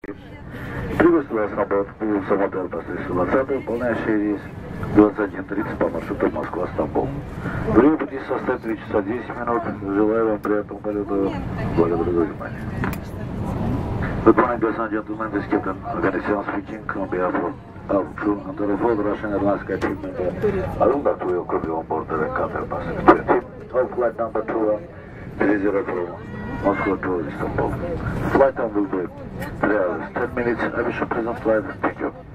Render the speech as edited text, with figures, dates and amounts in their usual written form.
Приветствую вас на борту самолета Р-20, выполняющий рейс 21:30 по маршруту Москва-Стамбул. Время пути составит 3 часа 10 минут. Желаю вам приятного полета. Благодарю за внимание. Good morning, ladies and gentlemen. This is Captain Organization speaking on behalf of crew and the full Russian Airlines team member. I would like to welcome you on board the Qatar passenger team of flight number 230 from Moscow to Istanbul. Flight time will be 3 hours, 10 minutes. I wish you a pleasant flight. Thank you.